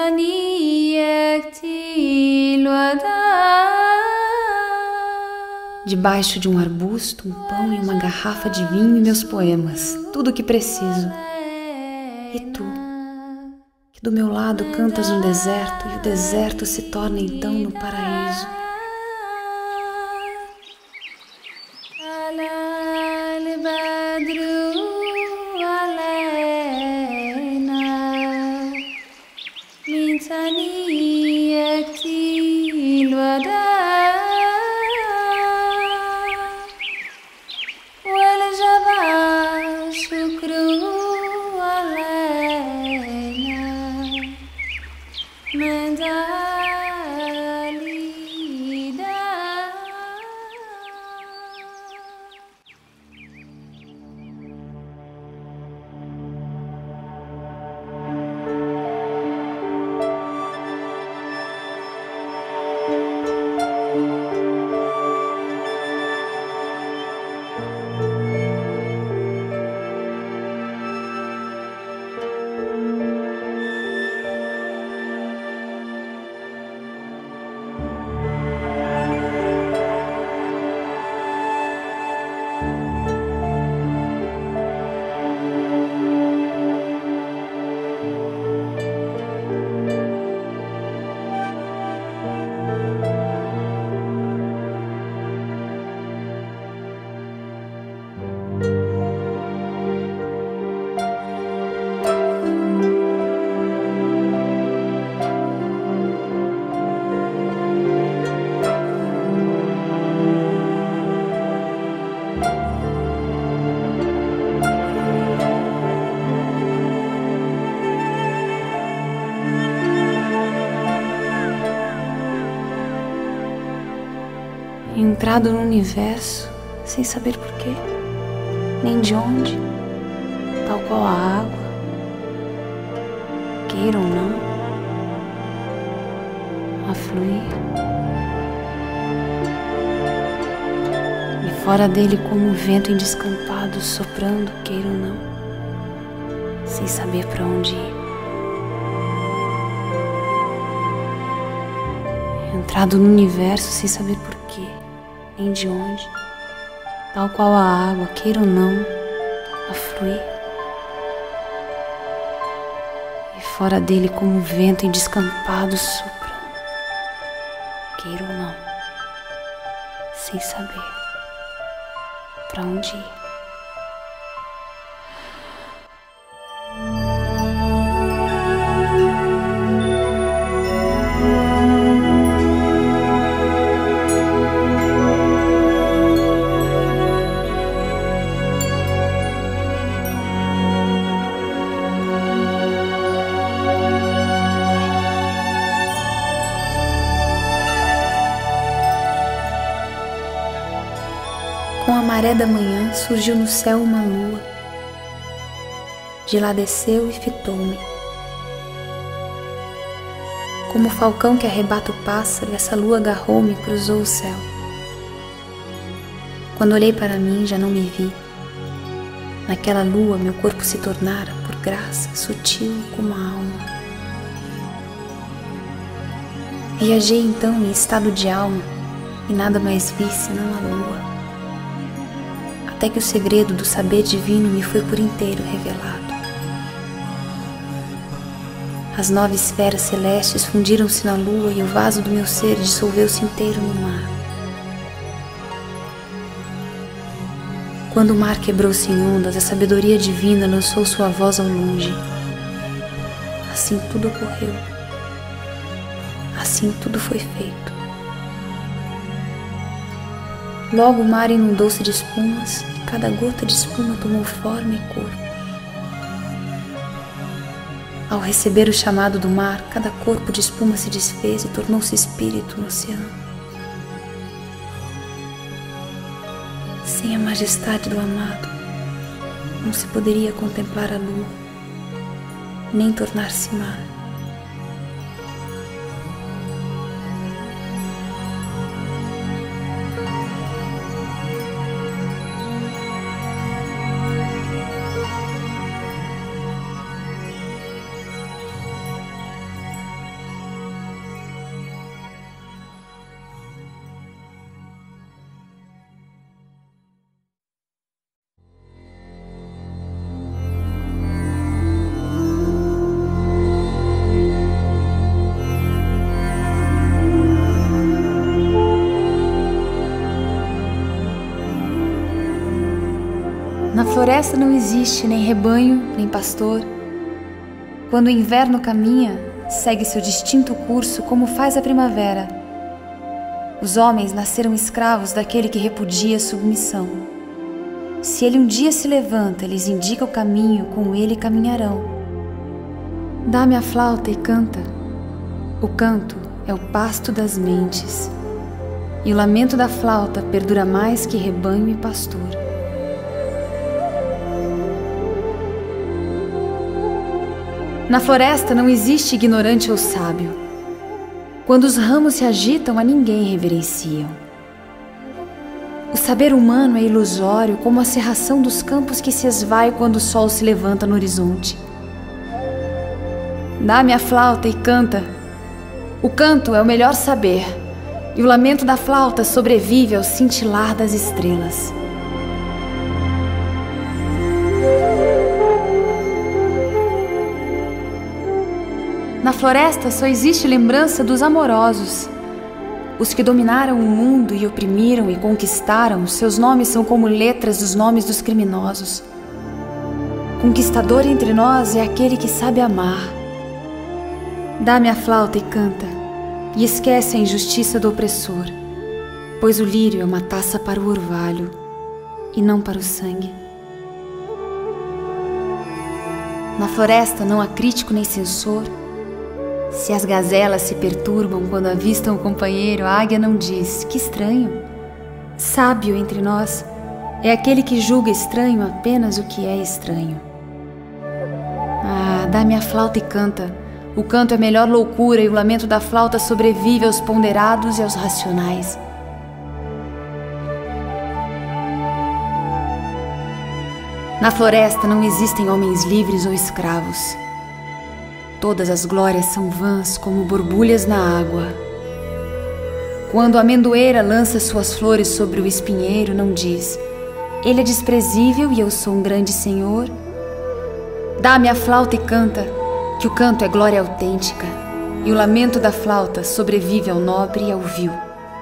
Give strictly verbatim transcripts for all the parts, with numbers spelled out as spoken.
Debaixo de um arbusto, um pão e uma garrafa de vinho e meus poemas, tudo o que preciso. E tu, que do meu lado cantas no deserto e o deserto se torna então no paraíso. Entrado no universo sem saber porquê, nem de onde, tal qual a água, queira ou não, a fluir. E fora dele como um vento em descampado, soprando, queira ou não, sem saber para onde ir. Entrado no universo sem saber porquê, nem de onde, tal qual a água, queira ou não, a fluir. E fora dele como um vento em descampado soprando, queira ou não, sem saber para onde ir. Com a maré da manhã surgiu no céu uma lua. De lá desceu e fitou-me. Como o falcão que arrebata o pássaro, essa lua agarrou-me e cruzou o céu. Quando olhei para mim, já não me vi. Naquela lua, meu corpo se tornara, por graça, sutil como a alma. Viajei então em estado de alma e nada mais vi senão a lua. Até que o segredo do saber divino me foi por inteiro revelado. As nove esferas celestes fundiram-se na lua e o vaso do meu ser dissolveu-se inteiro no mar. Quando o mar quebrou-se em ondas, a sabedoria divina lançou sua voz ao longe. Assim tudo ocorreu. Assim tudo foi feito. Logo o mar inundou-se de espumas e cada gota de espuma tomou forma e corpo. Ao receber o chamado do mar, cada corpo de espuma se desfez e tornou-se espírito no oceano. Sem a majestade do amado, não se poderia contemplar a lua, nem tornar-se mar. Na floresta não existe nem rebanho, nem pastor. Quando o inverno caminha, segue seu distinto curso como faz a primavera. Os homens nasceram escravos daquele que repudia a submissão. Se ele um dia se levanta, lhes indica o caminho, com ele caminharão. Dá-me a flauta e canta. O canto é o pasto das mentes, e o lamento da flauta perdura mais que rebanho e pastor. Na floresta não existe ignorante ou sábio. Quando os ramos se agitam, a ninguém reverenciam. O saber humano é ilusório, como a cerração dos campos que se esvai quando o sol se levanta no horizonte. Dá-me a flauta e canta. O canto é o melhor saber, e o lamento da flauta sobrevive ao cintilar das estrelas. Na floresta só existe lembrança dos amorosos. Os que dominaram o mundo e oprimiram e conquistaram, seus nomes são como letras dos nomes dos criminosos. Conquistador entre nós é aquele que sabe amar. Dá-me a flauta e canta, e esquece a injustiça do opressor, pois o lírio é uma taça para o orvalho e não para o sangue. Na floresta não há crítico nem censor. Se as gazelas se perturbam quando avistam o companheiro, a águia não diz: que estranho. Sábio entre nós é aquele que julga estranho apenas o que é estranho. Ah, dá-me a flauta e canta. O canto é a melhor loucura e o lamento da flauta sobrevive aos ponderados e aos racionais. Na floresta não existem homens livres ou escravos. Todas as glórias são vãs como borbulhas na água. Quando a amendoeira lança suas flores sobre o espinheiro, não diz: ele é desprezível e eu sou um grande senhor. Dá-me a flauta e canta, que o canto é glória autêntica, e o lamento da flauta sobrevive ao nobre e ao vil.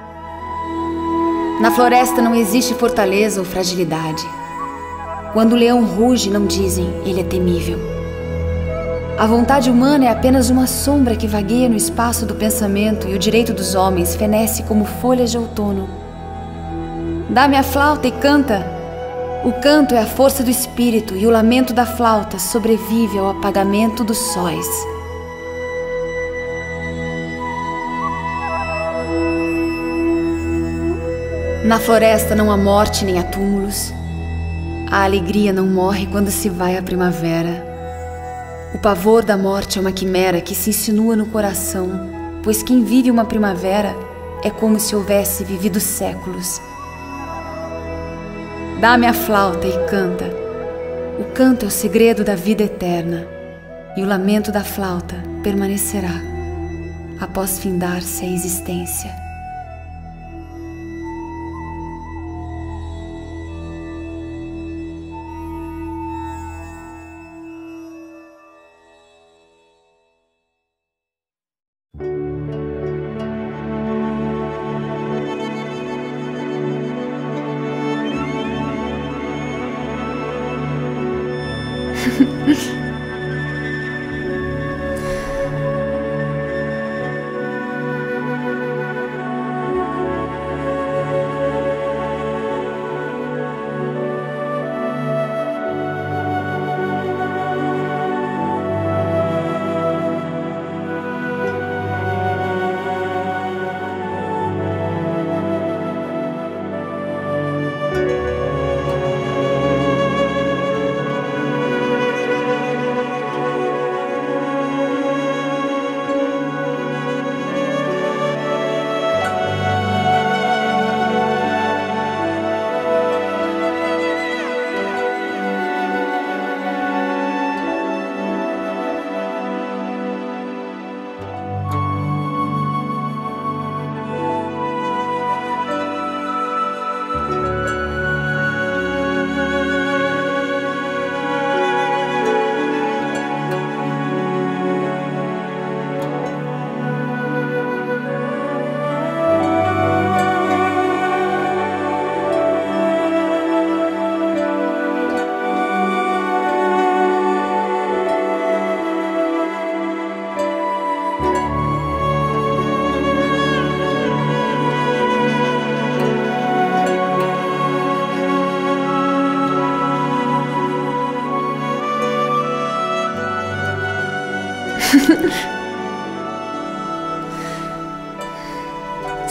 Na floresta não existe fortaleza ou fragilidade. Quando o leão ruge, não dizem: ele é temível. A vontade humana é apenas uma sombra que vagueia no espaço do pensamento, e o direito dos homens fenece como folhas de outono. Dá-me a flauta e canta. O canto é a força do espírito, e o lamento da flauta sobrevive ao apagamento dos sóis. Na floresta não há morte nem há túmulos. A alegria não morre quando se vai à primavera. O pavor da morte é uma quimera que se insinua no coração, pois quem vive uma primavera é como se houvesse vivido séculos. Dá-me a flauta e canta. O canto é o segredo da vida eterna, e o lamento da flauta permanecerá após findar-se a existência.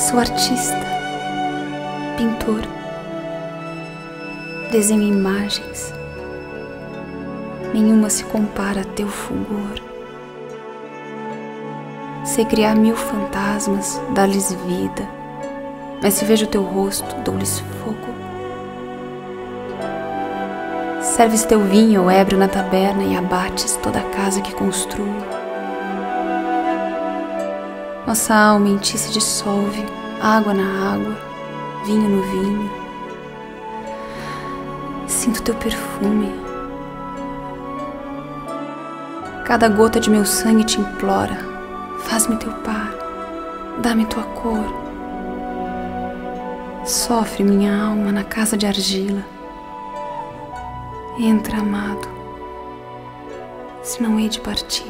Sou artista, pintor, desenho imagens. Nenhuma se compara a teu fulgor. Sei criar mil fantasmas, dar-lhes vida, mas se vejo teu rosto, dou-lhes fogo. Serves teu vinho ou ébrio na taberna e abates toda a casa que construo. Nossa alma em ti se dissolve, água na água, vinho no vinho. Sinto teu perfume. Cada gota de meu sangue te implora, faz-me teu par, dá-me tua cor. Sofre minha alma na casa de argila. Entra, amado, senão hei de partir.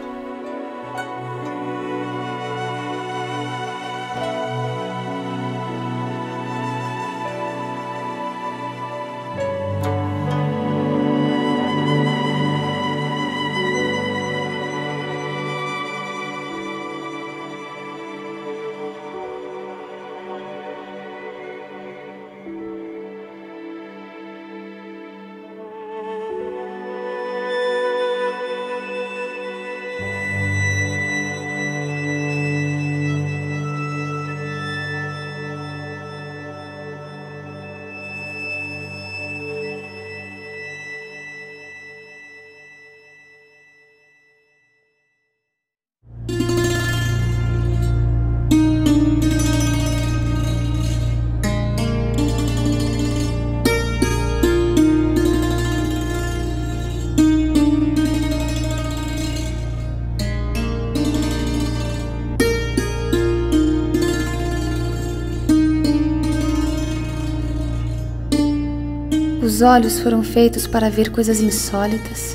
Os olhos foram feitos para ver coisas insólitas.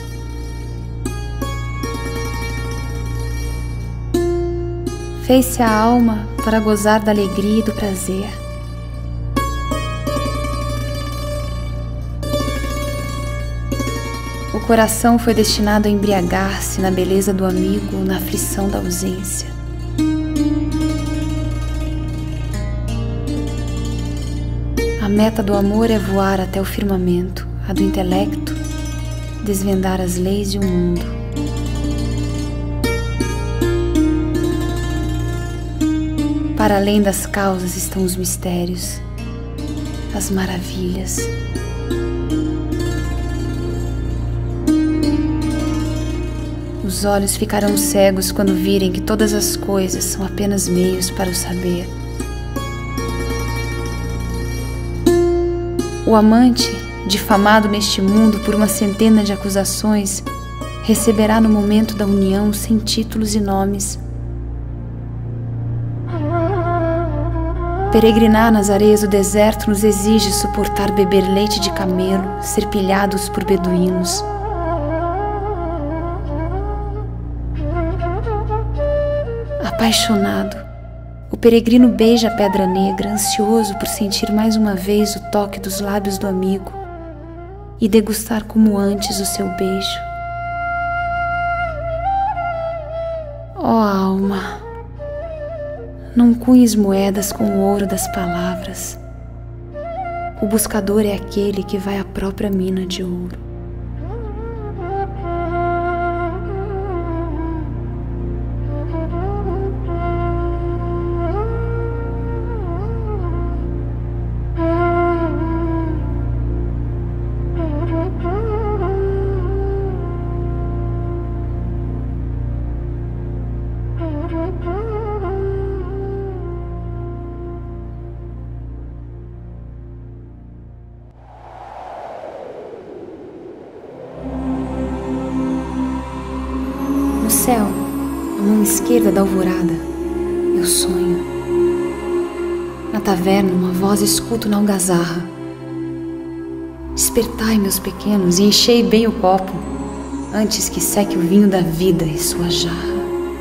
Fez-se a alma para gozar da alegria e do prazer. O coração foi destinado a embriagar-se na beleza do amigo ou na aflição da ausência. A meta do amor é voar até o firmamento, a do intelecto, desvendar as leis de um mundo. Para além das causas estão os mistérios, as maravilhas. Os olhos ficarão cegos quando virem que todas as coisas são apenas meios para o saber. O amante, difamado neste mundo por uma centena de acusações, receberá no momento da união sem títulos e nomes. Peregrinar nas areias do deserto nos exige suportar beber leite de camelo, ser pilhados por beduínos. Apaixonado, o peregrino beija a pedra negra, ansioso por sentir mais uma vez o toque dos lábios do amigo e degustar como antes o seu beijo. Ó alma, não cunhes moedas com o ouro das palavras. O buscador é aquele que vai à própria mina de ouro. No céu, a mão esquerda da alvorada, eu sonho. Na taverna, uma voz escuto na algazarra. Despertai, meus pequenos, e enchei bem o copo, antes que seque o vinho da vida em sua jarra.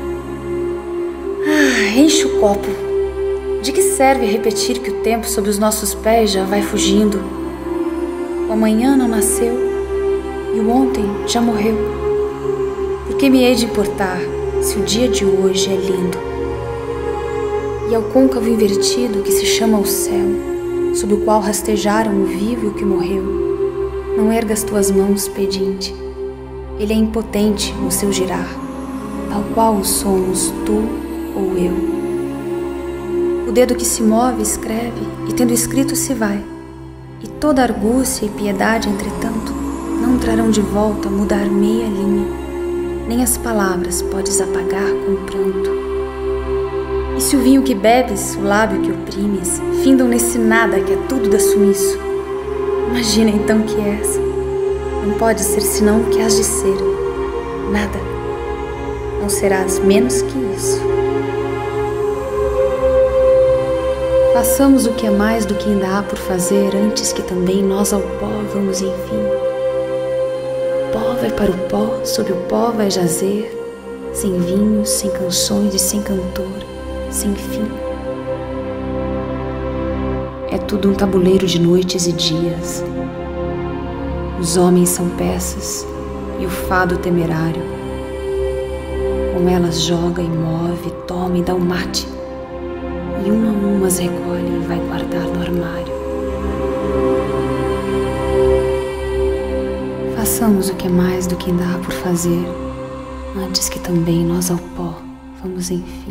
Ah, enche o copo. De que serve repetir que o tempo sob os nossos pés já vai fugindo? O amanhã não nasceu e o ontem já morreu. Por que me hei de importar se o dia de hoje é lindo? e ao côncavo invertido que se chama o céu, sob o qual rastejaram o vivo e o que morreu, não erga as tuas mãos, pedinte. Ele é impotente no seu girar, tal qual o somos tu ou eu. O dedo que se move escreve, e tendo escrito se vai, e toda argúcia e piedade, entretanto, não trarão de volta mudar meia linha, nem as palavras podes apagar com pranto. E se o vinho que bebes, o lábio que oprimes, findam nesse nada que é tudo da sumiço, imagina então que és. Não pode ser senão o que has de ser. Nada. Não serás menos que isso. Façamos o que é mais do que ainda há por fazer, antes que também nós ao pó vamos enfim. O pó vai para o pó, sob o pó vai jazer, sem vinhos, sem canções e sem cantor, sem fim. É tudo um tabuleiro de noites e dias. Os homens são peças e o fado temerário. Com elas joga e move, toma e dá o mate, e uma a uma as recolhe e vai guardar no armário. Façamos o que é mais do que ainda há por fazer, antes que também nós ao pó vamos enfim.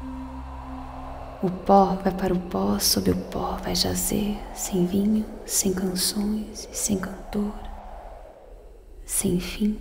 O pó vai para o pó, sob o pó vai jazer, sem vinho, sem canções e sem cantor, sem fim.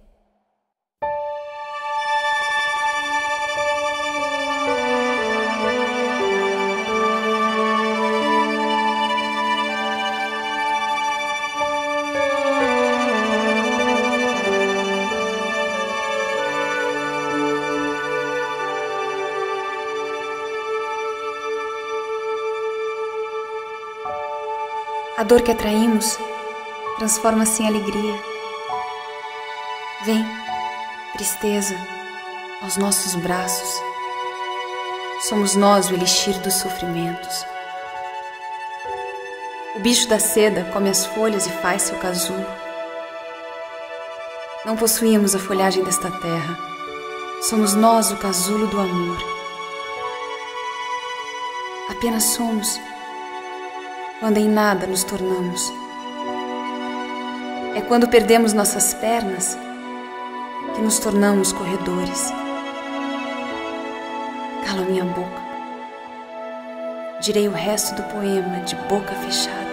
A dor que atraímos transforma-se em alegria. Vem, tristeza, aos nossos braços. Somos nós o elixir dos sofrimentos. O bicho da seda come as folhas e faz seu casulo. Não possuímos a folhagem desta terra. Somos nós o casulo do amor. Apenas somos quando em nada nos tornamos. É quando perdemos nossas pernas que nos tornamos corredores. Cala minha boca. Direi o resto do poema de boca fechada.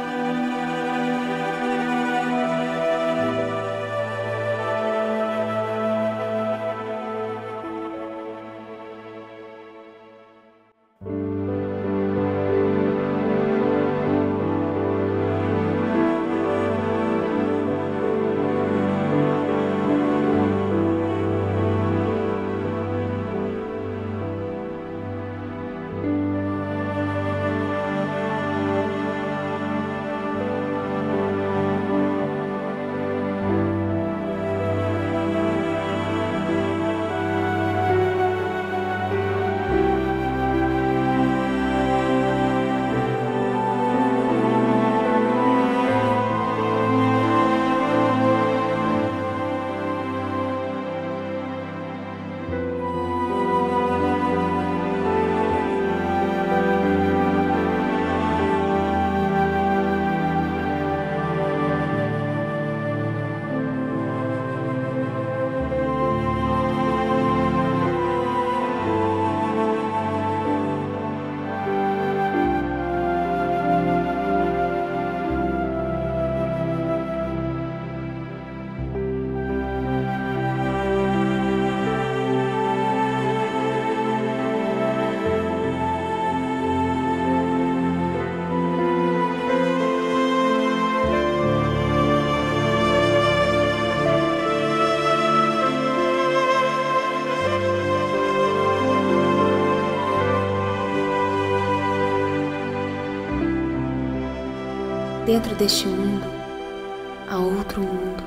Dentro deste mundo há outro mundo,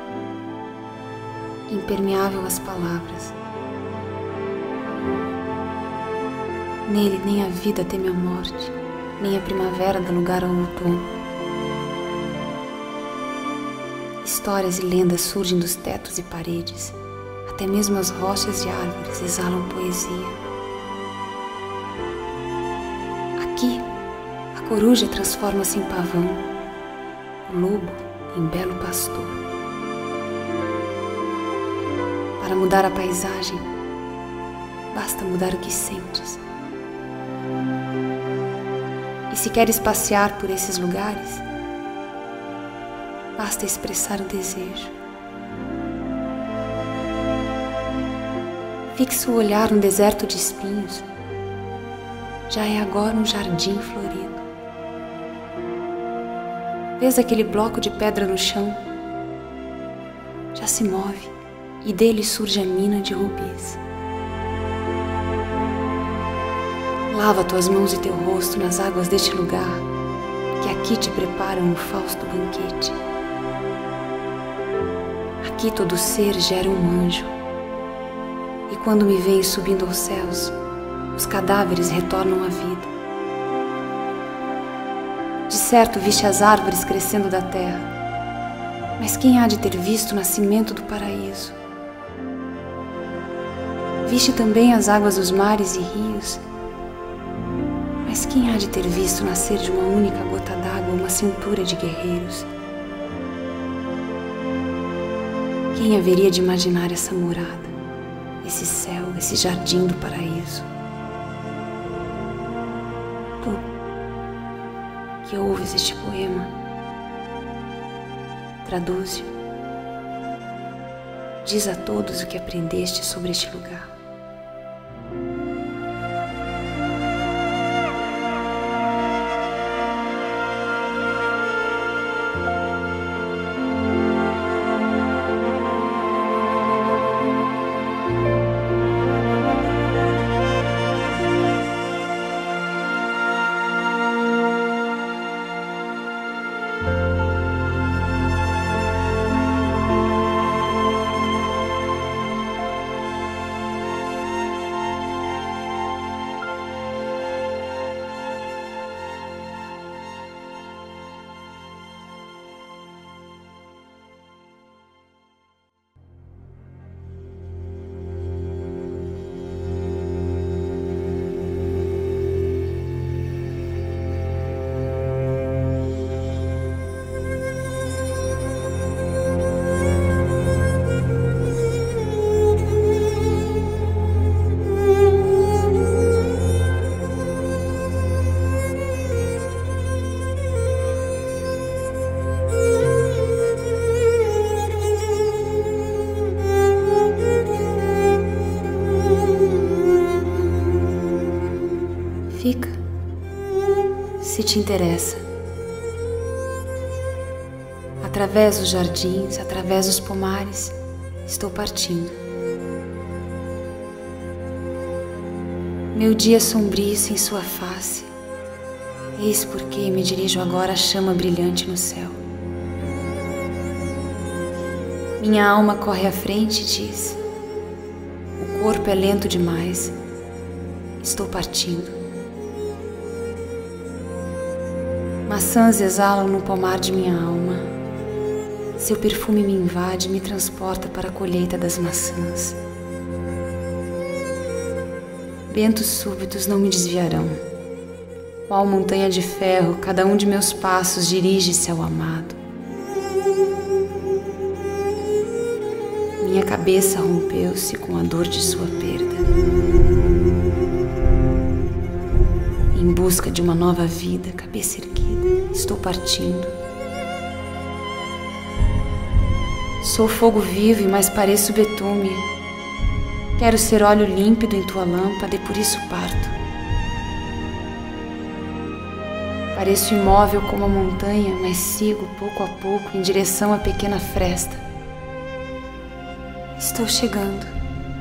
impermeável às palavras. Nele nem a vida teme a morte, nem a primavera dá lugar ao outono. Histórias e lendas surgem dos tetos e paredes, até mesmo as rochas e árvores exalam poesia. A coruja transforma-se em pavão, o lobo em belo pastor. Para mudar a paisagem, basta mudar o que sentes. E se queres passear por esses lugares, basta expressar o desejo. Fixa o olhar no deserto de espinhos, já é agora um jardim florido. Vês aquele bloco de pedra no chão? Já se move e dele surge a mina de rubis. Lava tuas mãos e teu rosto nas águas deste lugar, que aqui te preparam um fausto banquete. Aqui todo ser gera um anjo, e quando me vêem subindo aos céus, os cadáveres retornam à vida. De certo viste as árvores crescendo da terra, mas quem há de ter visto o nascimento do paraíso? Viste também as águas dos mares e rios, mas quem há de ter visto nascer de uma única gota d'água uma cintura de guerreiros? Quem haveria de imaginar essa morada, esse céu, esse jardim do paraíso? Tu, que ouves este poema, traduz-o, diz a todos o que aprendeste sobre este lugar. Fica, se te interessa. Através dos jardins, através dos pomares, estou partindo. Meu dia sombrio sem sua face, eis porque me dirijo agora à chama brilhante no céu. Minha alma corre à frente e diz: o corpo é lento demais, estou partindo. Maçãs exalam no pomar de minha alma. Seu perfume me invade e me transporta para a colheita das maçãs. Ventos súbitos não me desviarão. Qual montanha de ferro, cada um de meus passos dirige-se ao amado. Minha cabeça rompeu-se com a dor de sua perda. Em busca de uma nova vida, cabeça erguida, estou partindo. Sou fogo vivo e mais pareço betume. Quero ser óleo límpido em tua lâmpada e por isso parto. Pareço imóvel como a montanha, mas sigo pouco a pouco em direção à pequena fresta. Estou chegando.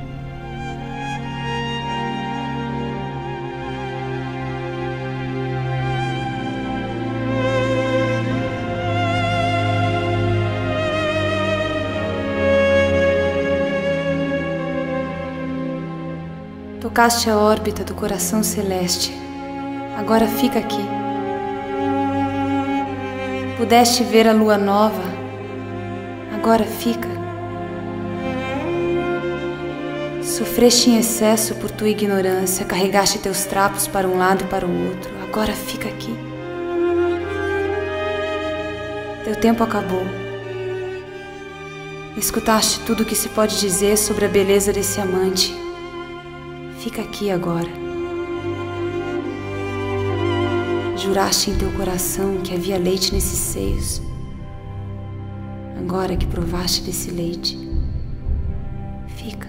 Tocaste a órbita do coração celeste, agora fica aqui. Pudeste ver a lua nova, agora fica. Sofreste em excesso por tua ignorância, carregaste teus trapos para um lado e para o outro, agora fica aqui. Teu tempo acabou. Escutaste tudo o que se pode dizer sobre a beleza desse amante. Fica aqui agora. Juraste em teu coração que havia leite nesses seios. Agora que provaste desse leite, fica.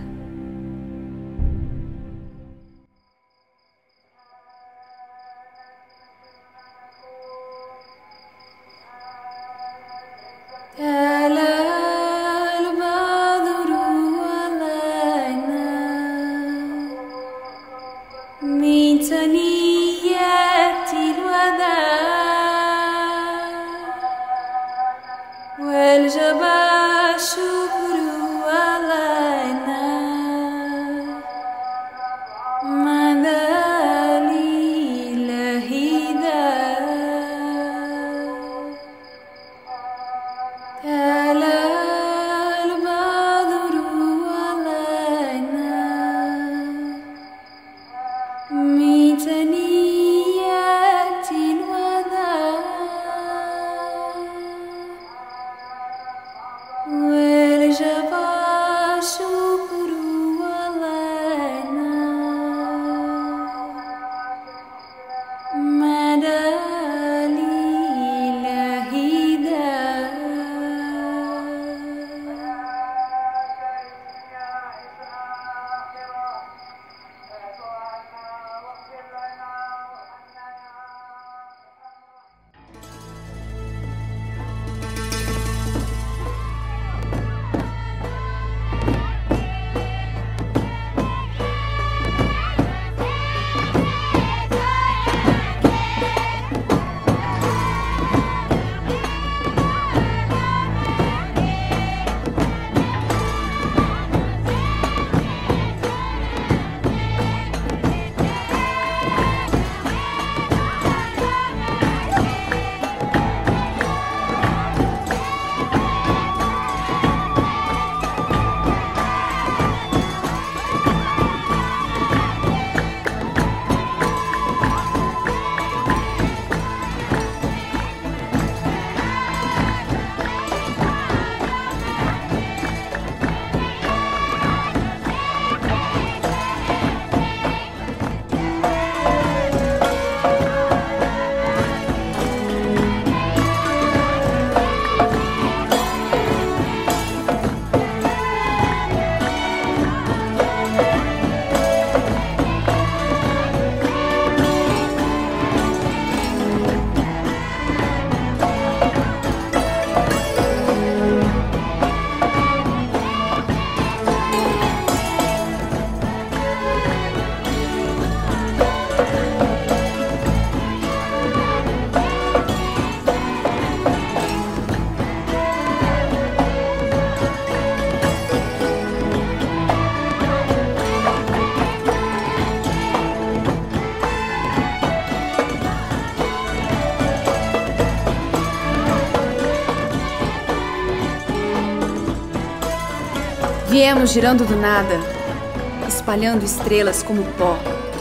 Viemos girando do nada, espalhando estrelas como pó.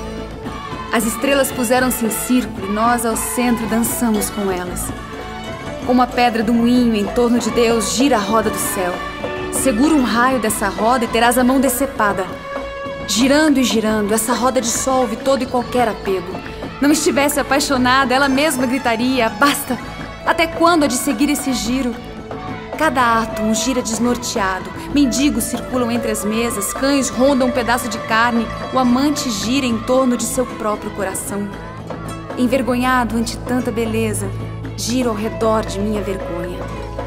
As estrelas puseram-se em círculo e nós ao centro dançamos com elas. Como a pedra do moinho em torno de Deus gira a roda do céu. Segura um raio dessa roda e terás a mão decepada. Girando e girando, essa roda dissolve todo e qualquer apego. Não estivesse apaixonada, ela mesma gritaria: basta! Até quando há de seguir esse giro? Cada átomo gira desnorteado, mendigos circulam entre as mesas, cães rondam um pedaço de carne, o amante gira em torno de seu próprio coração. Envergonhado ante tanta beleza, giro ao redor de minha vergonha.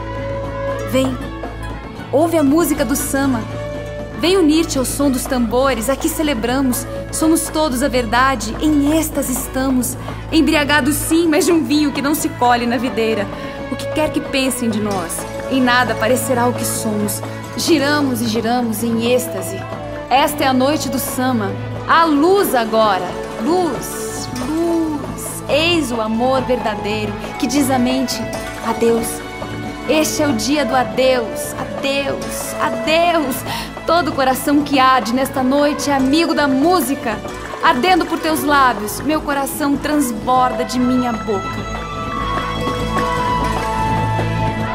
Vem, ouve a música do samba. Vem unir-te ao som dos tambores, aqui celebramos. Somos todos a verdade, em êxtase estamos. Embriagados sim, mas de um vinho que não se colhe na videira. O que quer que pensem de nós, em nada parecerá o que somos. Giramos e giramos em êxtase. Esta é a noite do samba. A luz agora. Luz, luz. Eis o amor verdadeiro que diz à mente: adeus. Este é o dia do adeus, adeus, adeus. Todo coração que arde nesta noite é amigo da música. Ardendo por teus lábios, meu coração transborda de minha boca.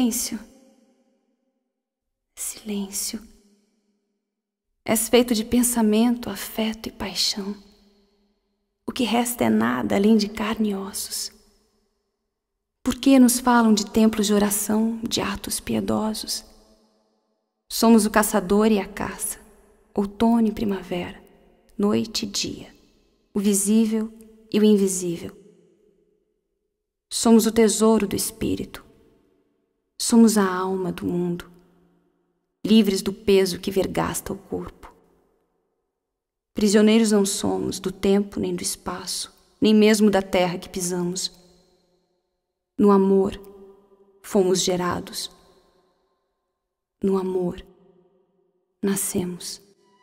Silêncio. Silêncio. És feito de pensamento, afeto e paixão. O que resta é nada além de carne e ossos. Por que nos falam de templos de oração, de atos piedosos? Somos o caçador e a caça, outono e primavera, noite e dia, o visível e o invisível. Somos o tesouro do espírito. Somos a alma do mundo, livres do peso que vergasta o corpo. Prisioneiros não somos do tempo nem do espaço, nem mesmo da terra que pisamos. No amor, fomos gerados. No amor, nascemos.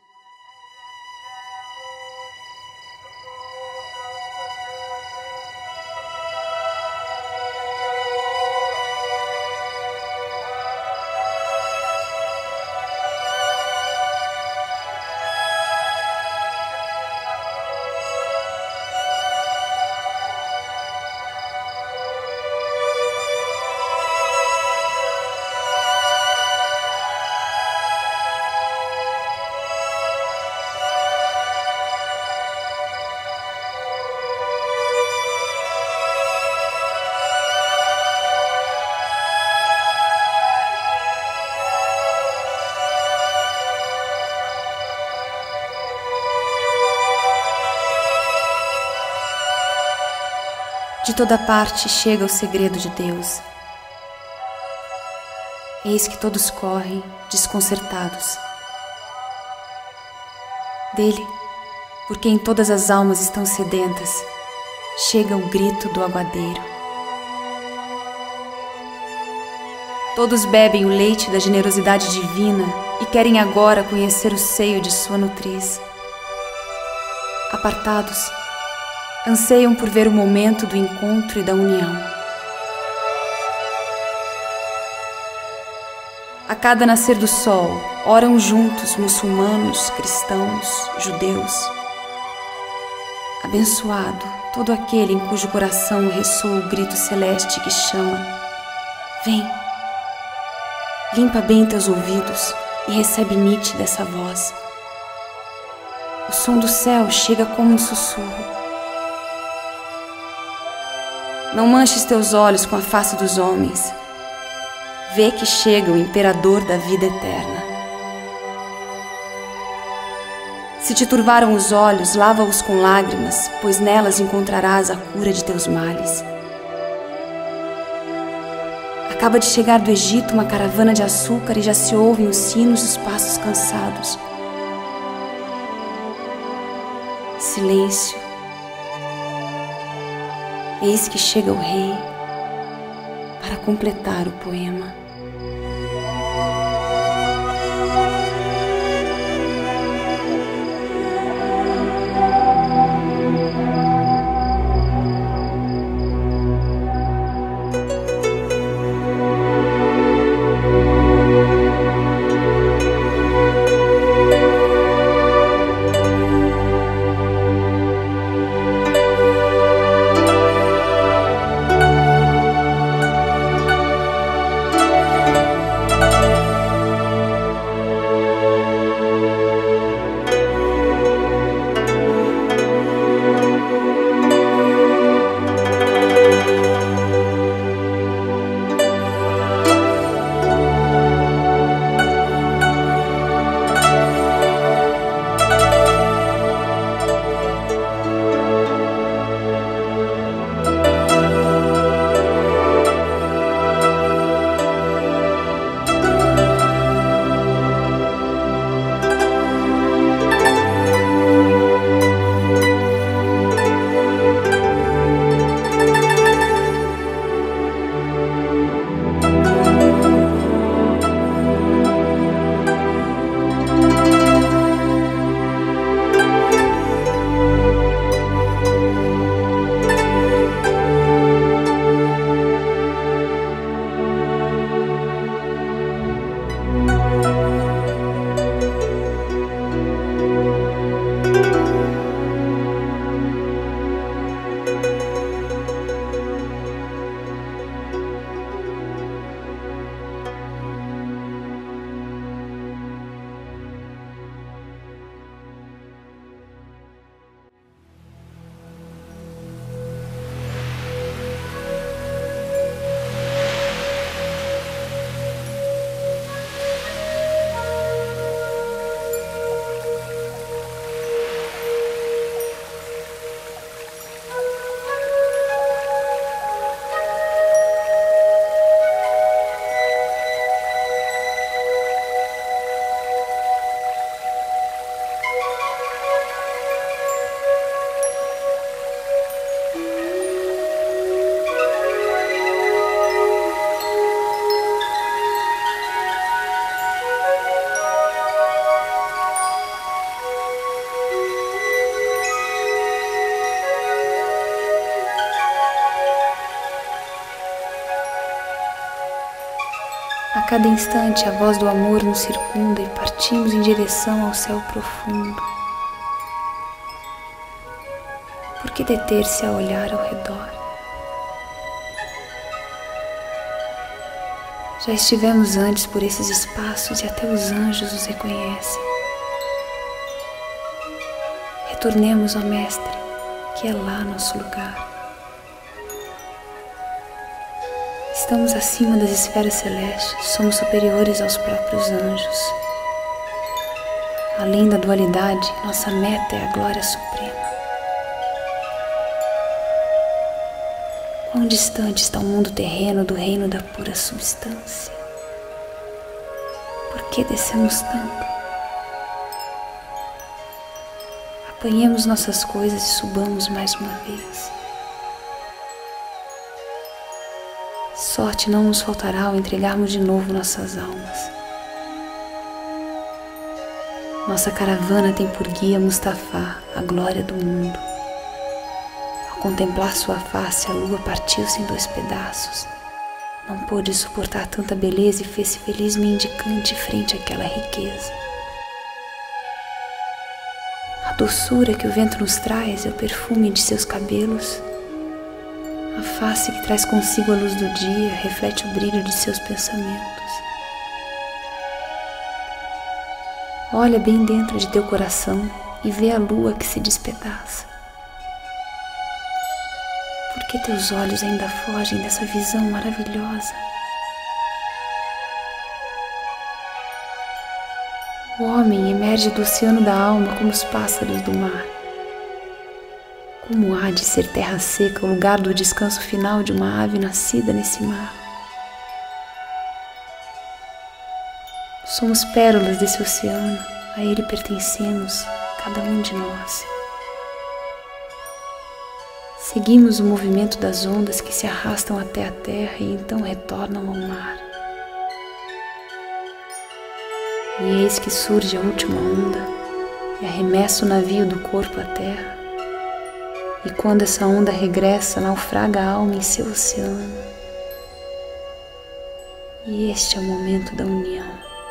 De toda parte chega o segredo de Deus. Eis que todos correm, desconcertados. Dele, por quem todas as almas estão sedentas, chega o grito do aguadeiro. Todos bebem o leite da generosidade divina e querem agora conhecer o seio de sua nutriz. Apartados, anseiam por ver o momento do encontro e da união. A cada nascer do sol, oram juntos muçulmanos, cristãos, judeus. Abençoado todo aquele em cujo coração ressoa o grito celeste que chama: vem, limpa bem teus ouvidos e recebe nítida essa voz. O som do céu chega como um sussurro. Não manches teus olhos com a face dos homens. Vê que chega o imperador da vida eterna. Se te turvaram os olhos, lava-os com lágrimas, pois nelas encontrarás a cura de teus males. Acaba de chegar do Egito uma caravana de açúcar e já se ouvem os sinos dos passos cansados. Silêncio. Eis que chega o rei para completar o poema. cada instante a voz do amor nos circunda e partimos em direção ao céu profundo. Por que deter-se a olhar ao redor? Já estivemos antes por esses espaços e até os anjos os reconhecem. Retornemos, ó Mestre, que é lá nosso lugar. Estamos acima das esferas celestes, somos superiores aos próprios anjos. Além da dualidade, nossa meta é a glória suprema. Quão distante está o mundo terreno do reino da pura substância? Por que descemos tanto? Apanhemos nossas coisas e subamos mais uma vez. Sorte não nos faltará ao entregarmos de novo nossas almas. Nossa caravana tem por guia Mustafá, a glória do mundo. Ao contemplar sua face, a lua partiu-se em dois pedaços. Não pôde suportar tanta beleza e fez-se feliz mendicante frente àquela riqueza. A doçura que o vento nos traz é o perfume de seus cabelos. A face que traz consigo a luz do dia reflete o brilho de seus pensamentos. Olha bem dentro de teu coração e vê a lua que se despedaça. Por que teus olhos ainda fogem dessa visão maravilhosa? O homem emerge do oceano da alma como os pássaros do mar. Como há de ser terra seca o lugar do descanso final de uma ave nascida nesse mar? Somos pérolas desse oceano, a ele pertencemos, cada um de nós. Seguimos o movimento das ondas que se arrastam até a terra e então retornam ao mar. E eis que surge a última onda e arremessa o navio do corpo à terra. E quando essa onda regressa, naufraga a alma em seu oceano. E este é o momento da união.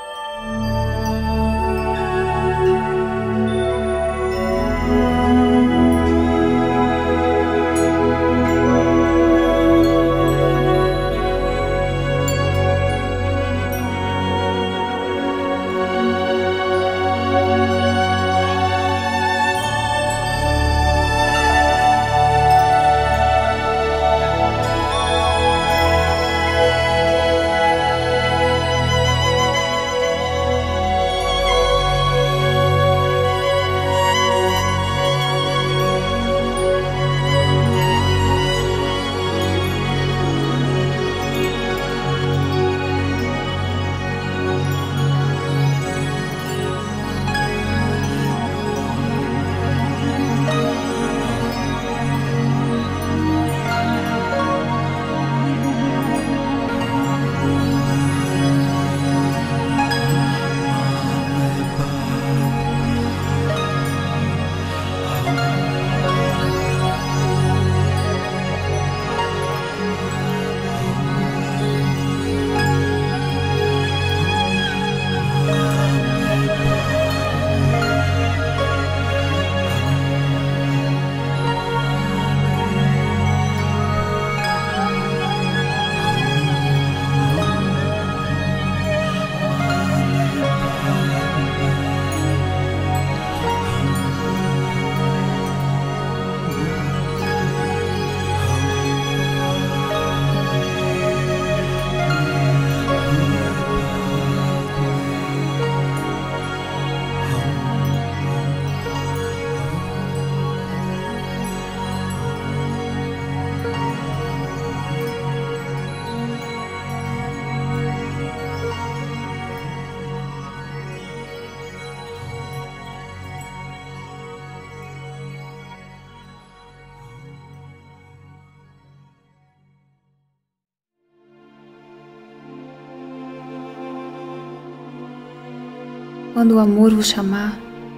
Quando o amor vos chamar,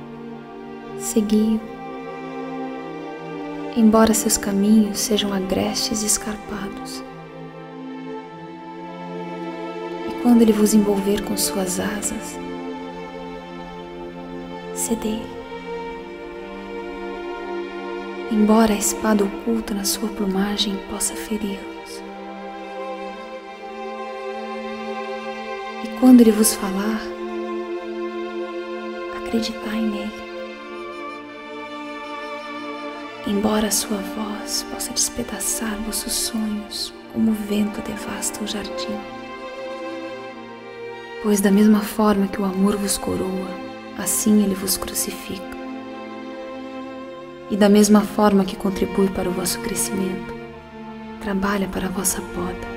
segui-o, embora seus caminhos sejam agrestes e escarpados. E quando ele vos envolver com suas asas, cedei. Embora a espada oculta na sua plumagem possa feri-los. E quando ele vos falar, acreditai nele. Embora a sua voz possa despedaçar vossos sonhos, como o vento devasta o jardim. Pois da mesma forma que o amor vos coroa, assim ele vos crucifica. E da mesma forma que contribui para o vosso crescimento, trabalha para a vossa poda.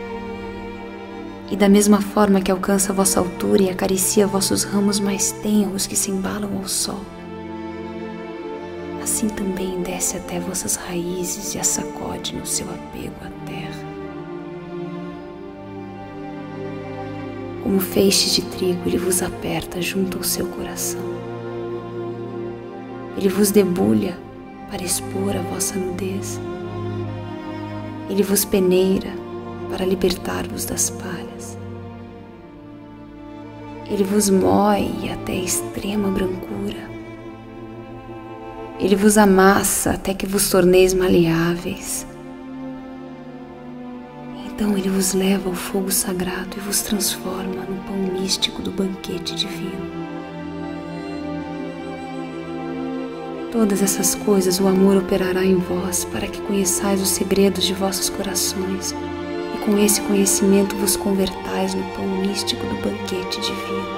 E da mesma forma que alcança a vossa altura e acaricia vossos ramos mais tenros que se embalam ao sol, assim também desce até vossas raízes e as sacode no seu apego à terra. Como feixes de trigo, ele vos aperta junto ao seu coração. Ele vos debulha para expor a vossa nudez. Ele vos peneira para libertar-vos das palhas. Ele vos moe até a extrema brancura. Ele vos amassa até que vos torneis maleáveis. Então ele vos leva ao fogo sagrado e vos transforma no pão místico do banquete divino. Todas essas coisas o amor operará em vós para que conheçais os segredos de vossos corações e com esse conhecimento vos convertais no pão místico do banquete divino.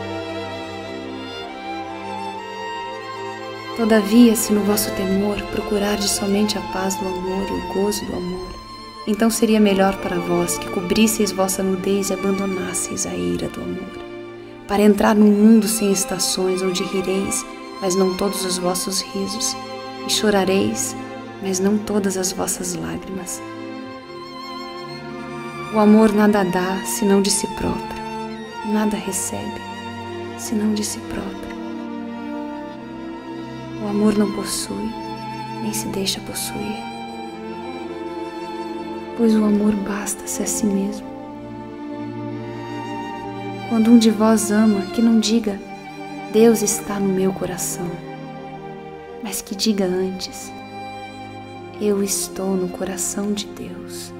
Todavia, se no vosso temor procurardes somente a paz do amor e o gozo do amor, então seria melhor para vós que cobrisseis vossa nudez e abandonasseis a ira do amor, para entrar num mundo sem estações, onde rireis, mas não todos os vossos risos, e chorareis, mas não todas as vossas lágrimas. O amor nada dá, senão de si próprio, nada recebe, senão de si próprio. O amor não possui, nem se deixa possuir, pois o amor basta-se a si mesmo. Quando um de vós ama, que não diga, Deus está no meu coração, mas que diga antes, eu estou no coração de Deus.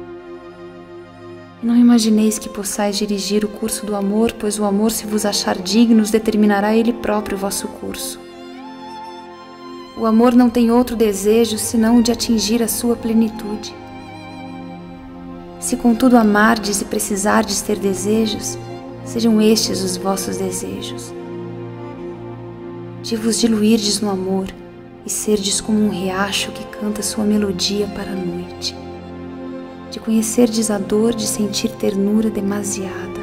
Não imagineis que possais dirigir o curso do amor, pois o amor, se vos achar dignos, determinará ele próprio o vosso curso. O amor não tem outro desejo senão o de atingir a sua plenitude. Se contudo amardes e precisardes ter desejos, sejam estes os vossos desejos. De vos diluirdes no amor e serdes como um riacho que canta sua melodia para a noite. De conhecerdes a dor de sentir ternura demasiada.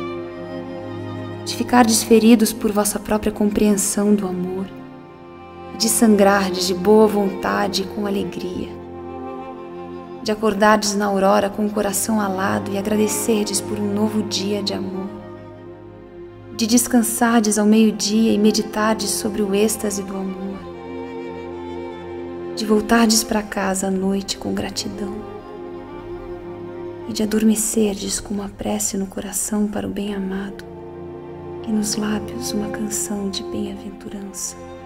De ficardes feridos por vossa própria compreensão do amor. E de sangrardes de boa vontade e com alegria. De acordardes na aurora com o coração alado e agradecerdes por um novo dia de amor. De descansardes ao meio-dia e meditardes sobre o êxtase do amor. De voltardes para casa à noite com gratidão. E de adormecerdes com uma prece no coração para o bem-amado e nos lábios uma canção de bem-aventurança.